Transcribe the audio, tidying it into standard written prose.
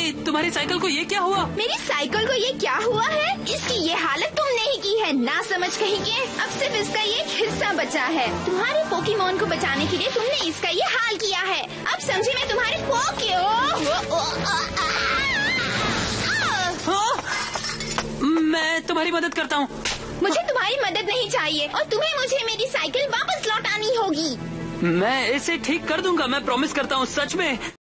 तुम्हारी साइकिल को ये क्या हुआ? मेरी साइकिल को ये क्या हुआ है? इसकी ये हालत तुमने ही की है, ना समझ कहिए। अब सिर्फ इसका ये हिस्सा बचा है। तुम्हारे पोकेमॉन को बचाने के लिए तुमने इसका ये हाल किया है। अब समझी मैं तुम्हारे मैं तुम्हारी मदद करता हूँ। मुझे तुम्हारी मदद नहीं चाहिए और तुम्हें मुझे मेरी साइकिल वापस लौटानी होगी। मैं इसे ठीक कर दूंगा, मैं प्रॉमिस करता हूँ, सच में।